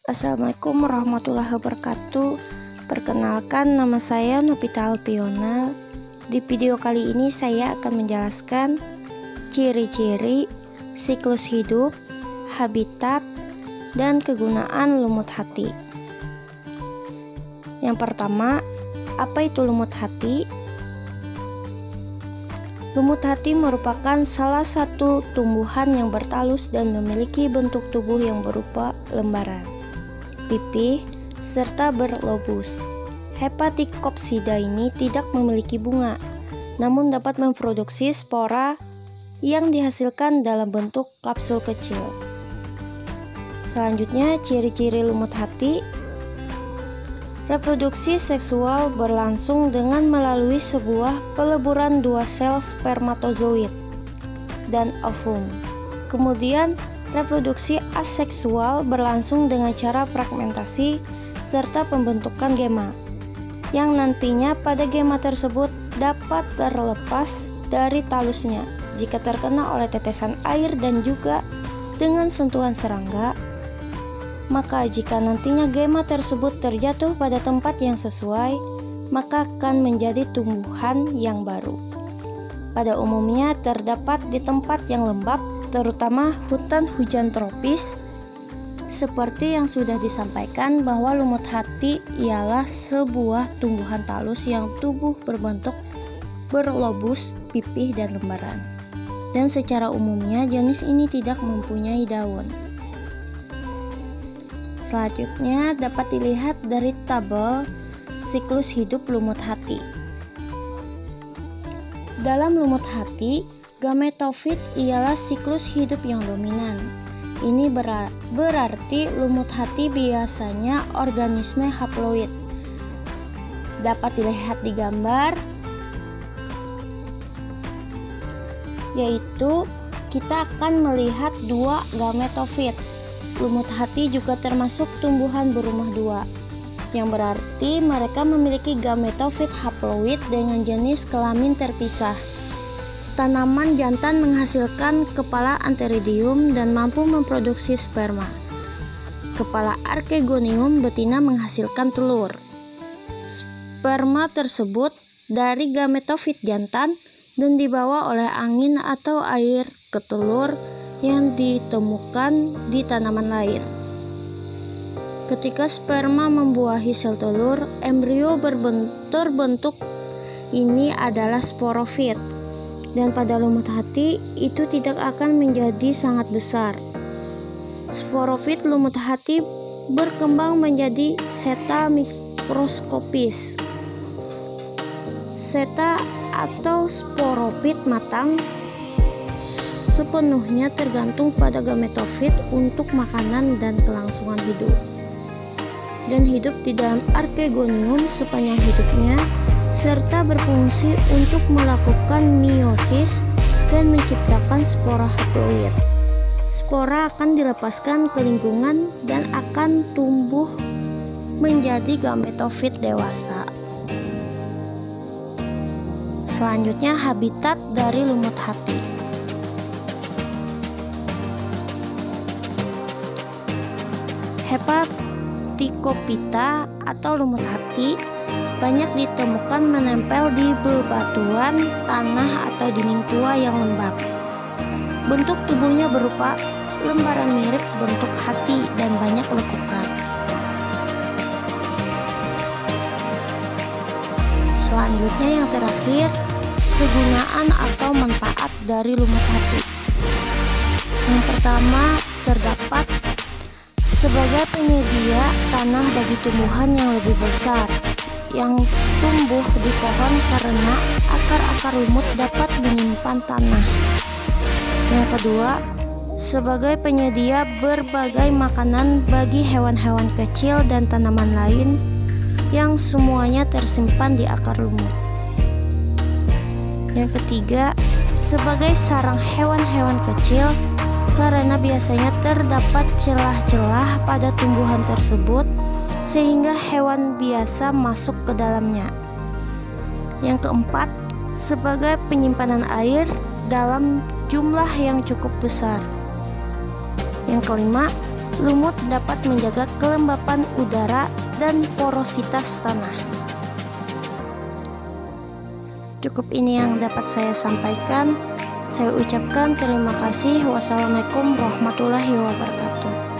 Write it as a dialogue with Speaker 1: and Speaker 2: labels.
Speaker 1: Assalamualaikum warahmatullahi wabarakatuh. Perkenalkan, nama saya Novita Alpiona. Di video kali ini saya akan menjelaskan ciri-ciri, siklus hidup, habitat, dan kegunaan lumut hati. Yang pertama, apa itu lumut hati? Lumut hati merupakan salah satu tumbuhan yang bertalus dan memiliki bentuk tubuh yang berupa lembaran, pipih, serta berlobus. Hepaticopsida ini tidak memiliki bunga, namun dapat memproduksi spora yang dihasilkan dalam bentuk kapsul kecil. Selanjutnya, ciri-ciri lumut hati. Reproduksi seksual berlangsung dengan melalui sebuah peleburan dua sel spermatozoid dan ovum. Kemudian, reproduksi aseksual berlangsung dengan cara fragmentasi serta pembentukan gema, yang nantinya pada gema tersebut dapat terlepas dari talusnya jika terkena oleh tetesan air dan juga dengan sentuhan serangga. Maka jika nantinya gema tersebut terjatuh pada tempat yang sesuai, maka akan menjadi tumbuhan yang baru. Pada umumnya terdapat di tempat yang lembab, terutama hutan hujan tropis. Seperti yang sudah disampaikan bahwa lumut hati ialah sebuah tumbuhan talus yang tubuh berbentuk berlobus, pipih, dan lembaran. Dan secara umumnya jenis ini tidak mempunyai daun. Selanjutnya dapat dilihat dari tabel siklus hidup lumut hati. Dalam lumut hati, gametofit ialah siklus hidup yang dominan. Ini berarti lumut hati biasanya organisme haploid. Dapat dilihat di gambar, yaitu kita akan melihat dua gametofit. Lumut hati juga termasuk tumbuhan berumah dua, yang berarti mereka memiliki gametofit haploid dengan jenis kelamin terpisah. Tanaman jantan menghasilkan kepala antheridium dan mampu memproduksi sperma. Kepala archegonium betina menghasilkan telur. Sperma tersebut dari gametofit jantan dan dibawa oleh angin atau air ke telur yang ditemukan di tanaman lain. Ketika sperma membuahi sel telur, embrio terbentuk. Ini adalah sporofit, dan pada lumut hati itu tidak akan menjadi sangat besar. Sporofit lumut hati berkembang menjadi seta mikroskopis. Seta atau sporofit matang sepenuhnya tergantung pada gametofit untuk makanan dan kelangsungan hidup, dan hidup di dalam archegonium sepanjang hidupnya, serta berfungsi untuk melakukan meiosis dan menciptakan spora haploid. Spora akan dilepaskan ke lingkungan dan akan tumbuh menjadi gametofit dewasa. Selanjutnya, habitat dari lumut hati. Hepaticopita atau lumut hati banyak ditemukan menempel di bebatuan, tanah, atau dinding tua yang lembab. Bentuk tubuhnya berupa lembaran mirip bentuk hati dan banyak lekukan. Selanjutnya yang terakhir, kegunaan atau manfaat dari lumut hati. Yang pertama, terdapat sebagai penyedia tanah bagi tumbuhan yang lebih besar yang tumbuh di pohon karena akar-akar lumut dapat menyimpan tanah. Yang kedua, sebagai penyedia berbagai makanan bagi hewan-hewan kecil dan tanaman lain yang semuanya tersimpan di akar lumut. Yang ketiga, sebagai sarang hewan-hewan kecil karena biasanya terdapat celah-celah pada tumbuhan tersebut sehingga hewan biasa masuk ke dalamnya. Yang keempat, sebagai penyimpanan air dalam jumlah yang cukup besar. Yang kelima, Lumut dapat menjaga kelembapan udara dan porositas tanah. Cukup ini yang dapat saya sampaikan. Saya ucapkan terima kasih. Wassalamualaikum warahmatullahi wabarakatuh.